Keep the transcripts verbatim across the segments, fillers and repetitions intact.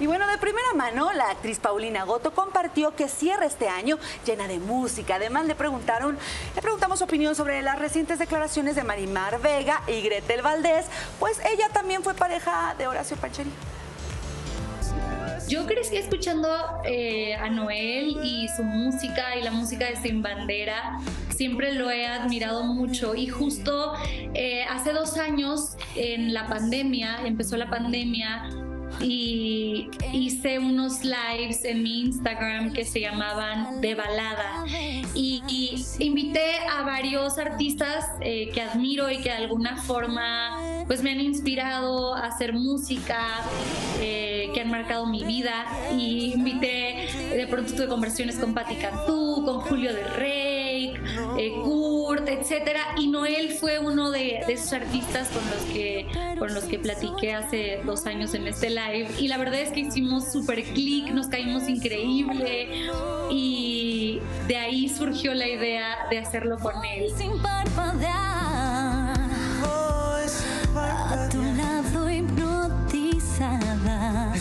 Y bueno, de primera mano, la actriz Paulina Goto compartió que cierra este año llena de música. Además, le preguntaron, le preguntamos su opinión sobre las recientes declaraciones de Marimar Vega y Gretel Valdés, pues ella también fue pareja de Horacio Pancheri. Yo crecí escuchando eh, a Noel y su música y la música de Sin Bandera. Siempre lo he admirado mucho y justo eh, hace dos años en la pandemia, empezó la pandemia y hice unos lives en mi Instagram que se llamaban De Balada y, y invité a varios artistas eh, que admiro y que de alguna forma pues me han inspirado a hacer música, eh, que han marcado mi vida, y invité, de pronto tuve conversaciones con Patti Cantú, con Julio de Rey, eh, Kurt, etcétera, y Noel fue uno de, de esos artistas con los que con los que platiqué hace dos años en este live, y la verdad es que hicimos súper clic, nos caímos increíble, y de ahí surgió la idea de hacerlo con él. Sin parpadear, a tu lado hipnotizada.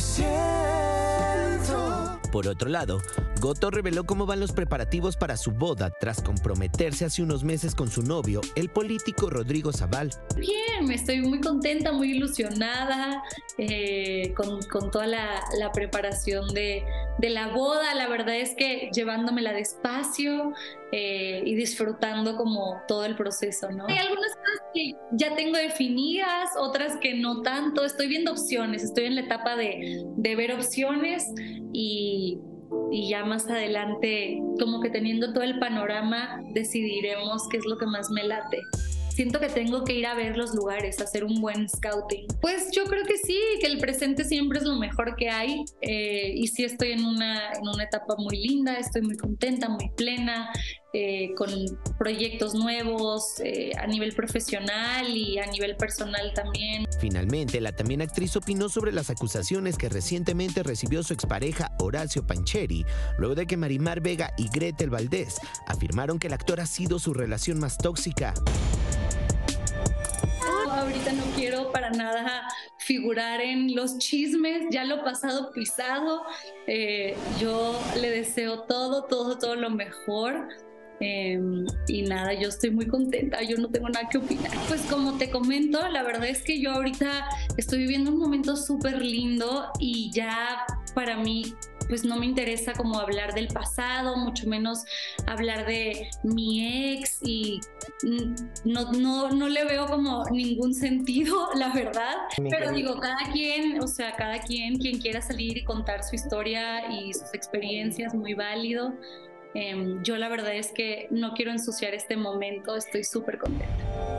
Por otro lado, Goto reveló cómo van los preparativos para su boda tras comprometerse hace unos meses con su novio, el político Rodrigo Zaval. Bien, me estoy muy contenta, muy ilusionada eh, con, con toda la, la preparación de, de la boda. La verdad es que llevándomela despacio eh, y disfrutando como todo el proceso, ¿no? Hay algunas cosas que ya tengo definidas, otras que no tanto. Estoy viendo opciones, estoy en la etapa de, de ver opciones y... y ya más adelante, como que teniendo todo el panorama, decidiremos qué es lo que más me late. Siento que tengo que ir a ver los lugares, hacer un buen scouting. Pues yo creo que sí, que el presente siempre es lo mejor que hay, eh, y sí estoy en una, en una etapa muy linda, estoy muy contenta, muy plena, eh, con proyectos nuevos eh, a nivel profesional y a nivel personal también. Finalmente, la también actriz opinó sobre las acusaciones que recientemente recibió su expareja Horacio Pancheri, luego de que Marimar Vega y Gretel Valdés afirmaron que el actor ha sido su relación más tóxica. Ahorita no quiero para nada figurar en los chismes, ya lo pasado pisado. Eh, yo le deseo todo, todo, todo lo mejor. Eh, y nada, yo estoy muy contenta, yo no tengo nada que opinar. Pues como te comento, la verdad es que yo ahorita estoy viviendo un momento súper lindo y ya para mí pues no me interesa como hablar del pasado, mucho menos hablar de mi ex, y no, no, no le veo como ningún sentido, la verdad. Pero digo, cada quien, o sea, cada quien, quien quiera salir y contar su historia y sus experiencias, muy válido. Eh, yo la verdad es que no quiero ensuciar este momento, estoy súper contenta.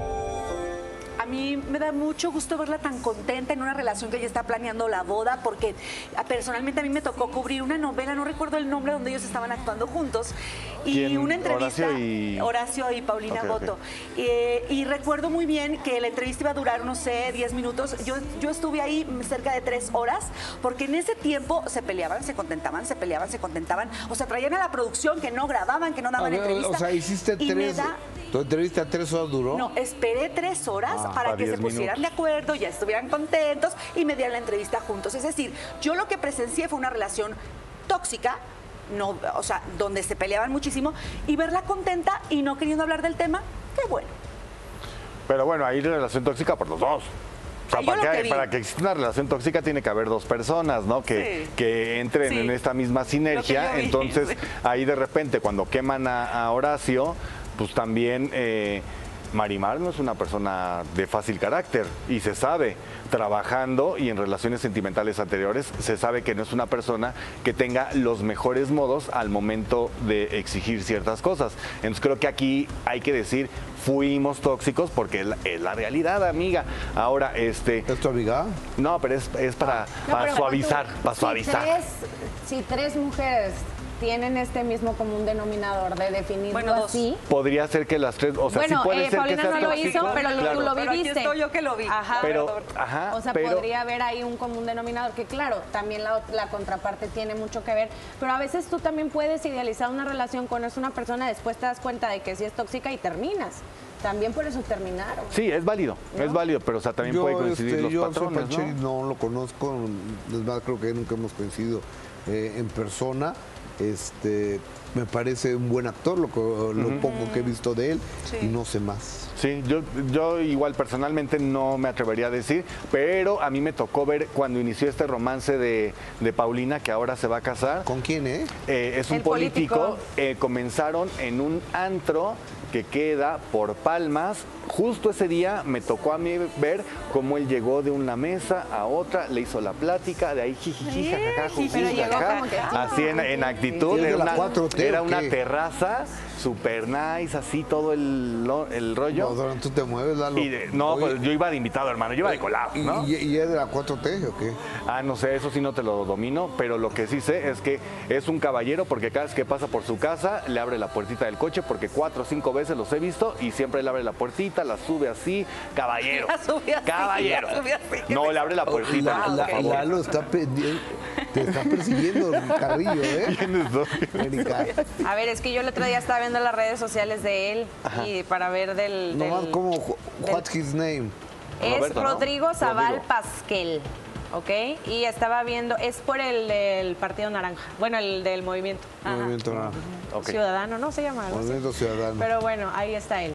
A mí me da mucho gusto verla tan contenta en una relación que ella está planeando la boda, porque personalmente a mí me tocó cubrir una novela, no recuerdo el nombre, donde ellos estaban actuando juntos, y ¿Quién? una entrevista, Horacio y, Horacio y Paulina okay, Goto. Okay. Eh, y recuerdo muy bien que la entrevista iba a durar, no sé, diez minutos. Yo, yo estuve ahí cerca de tres horas, porque en ese tiempo se peleaban, se contentaban, se peleaban, se contentaban. O sea, traían a la producción que no grababan, que no daban entrevista. O sea, hiciste tres... Da... ¿Tu entrevista tres horas duró? No, esperé tres horas ah, para que se pusieran minutos. de acuerdo, ya estuvieran contentos y me dieran la entrevista juntos. Es decir, yo lo que presencié fue una relación tóxica, no, o sea, donde se peleaban muchísimo, y verla contenta y no queriendo hablar del tema, qué bueno. Pero bueno, hay relación tóxica por los dos. O sea, para que, que para que exista una relación tóxica tiene que haber dos personas, ¿no? Que, sí. que entren sí. en esta misma sinergia. Entonces, sí. ahí de repente, cuando queman a, a Horacio, pues también eh, Marimar no es una persona de fácil carácter, y se sabe, trabajando y en relaciones sentimentales anteriores, se sabe que no es una persona que tenga los mejores modos al momento de exigir ciertas cosas. Entonces creo que aquí hay que decir, fuimos tóxicos, porque es la, es la realidad, amiga. Ahora, este... ¿Es tu amiga? No, pero es, es para, no, para pero suavizar, tú, para si suavizar. Tres, si tres mujeres tienen este mismo común denominador de definirlo bueno, así. Podría ser que las tres, o sea, bueno, sí puede eh, ser Paulina que sea no lo tóxico, hizo, pero claro. tú lo Pero viviste. aquí estoy yo que lo vi. Ajá. Pero, ajá, o sea, pero, podría haber ahí un común denominador, que claro, también la, la contraparte tiene mucho que ver, pero a veces tú también puedes idealizar una relación, conoces a una persona, después te das cuenta de que sí es tóxica y terminas. También por eso terminaron. sí, es válido, ¿No? es válido, pero o sea, también Yo, puede coincidir este, los yo patrones, Soy Pancheri ¿no? no lo conozco, es más, creo que nunca hemos coincidido eh, en persona. Este, me parece un buen actor, lo, lo uh-huh. poco que he visto de él, sí. y no sé más. Sí, yo, yo igual personalmente no me atrevería a decir, pero a mí me tocó ver cuando inició este romance de, de Paulina, que ahora se va a casar. ¿Con quién, eh? eh es un El político, político. Eh, comenzaron en un antro que queda por Palmas. Justo ese día me tocó a mí ver cómo él llegó de una mesa a otra, le hizo la plática, de ahí jijiji, jajaja, jujuy, jajaja, así en, en actitud, ¿Y es de era la una, cuatro T era o una qué? terraza super nice, así todo el, lo- el rollo. No, Dorán, tú te mueves, Lalo. Y de- no, Oye, pues yo iba de invitado, hermano, yo iba de colado, ¿y, ¿no? y, y es de la cuatro T o qué? Ah, no sé, eso sí no te lo domino, pero lo que sí sé es que es un caballero porque cada vez que pasa por su casa le abre la puertita del coche porque cuatro o cinco veces los he visto y siempre le abre la puertita, la sube así, caballero. La sube así, caballero. la sube así. No, le abre la puertita, La- la- por favor. Lalo está pendiente, te está persiguiendo el carrillo, ¿eh? ¿Quiénes son? Erika. A ver, es que yo el otro día estaba viendo las redes sociales de él y para ver del... Nomás del- como, what's his name? Es Roberto, ¿no? Rodrigo Zaval Rodrigo. Pasquel, ¿ok? Y estaba viendo, es por el del Partido Naranja, bueno, el del Movimiento Movimiento Naranja. Ok. Ciudadano, ¿no se llama? algo así. Movimiento Ciudadano. Pero bueno, ahí está él.